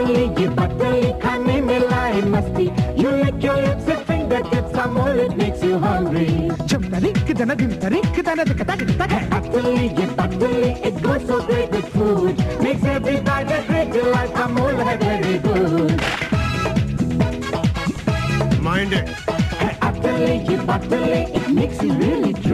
ये बटली खाने में लाए मस्ती. You lick your lips and fingertips, some more it makes you hungry. Jumtari, kitana dimtari, kitana dikata dikata. ये बटली, it goes so great with food. Makes every bite a great delight, some more like very good. Mind it. ये बटली, it makes you really